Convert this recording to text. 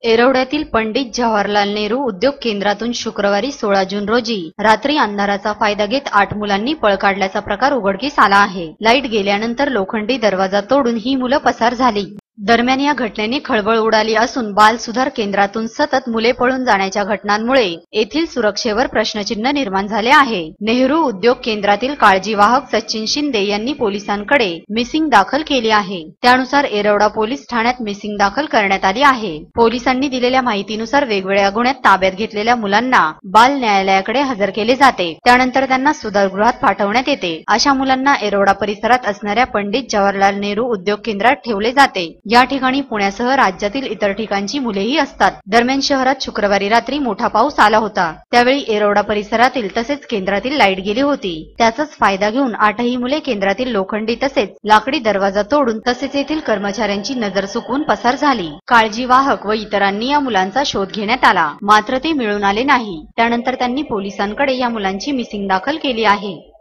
येरवड्यातील पंडित जवाहरलाल नेहरू उद्योग केंद्रातून शुक्रवारी 16 जून रोजी रात्री अंधाराचा फायदा घेत 8 मुलांनी पळ काढल्याचा प्रकार उघडकीस आला आहे। लाईट गेल्यानंतर लोखंडी दरवाजा तोडून ही मुलं पसार झाली। दरम्यान या घटनेने खळबळ उडाली असून बाल सुधार केंद्रातून सतत मुले पळून जाण्याच्या घटनांमुळे येथील सुरक्षेवर प्रश्नचिन्ह निर्माण झाले आहे। नेहरू उद्योग केंद्रातील काळजीवाहक सचिन शिंदे यांनी पोलिसांकडे मिसिंग दाखल केली आहे। त्यानुसार येरवडा पोलीस ठाण्यात मिसिंग दाखल करण्यात आली आहे। पोलिसांनी दिलेल्या माहितीनुसार वेगवेगळ्या गुन्ह्यात ताब्यात घेतलेल्या मुलांना बाल न्यायालयाकडे हजर केले जाते। त्यानंतर त्यांना सुधारगृहात पाठवण्यात येते। अशा मुलांना येरवडा परिसरात असणाऱ्या पंडित जवाहरलाल नेहरू उद्योग केंद्रात ठेवले जाते। या ठिकाणी पुण्यासह राज्यातील इतर ठिकाणची मुलेही असतात। दरम्यान शहरात शुक्रवारी रात्री मोठा पाऊस आला होता। त्यावेळी येरवडा परिसरातील तसेच केंद्रातील लाईट गेली होती। त्याचाच फायदा घेऊन 8ही मुले केंद्रातील लोखंडी तसेच लाकडी दरवाजा तोडून तसेच येथील कर्मचाऱ्यांची नजर चुकवून पसार झाली। काळजीवाहक व इतरांनी या मुलांचा शोध घेण्यात आला, मात्र ते मिळून आले नाही। त्यानंतर त्यांनी पोलिसांकडे या मुलांची मिसिंग दाखल केली आहे।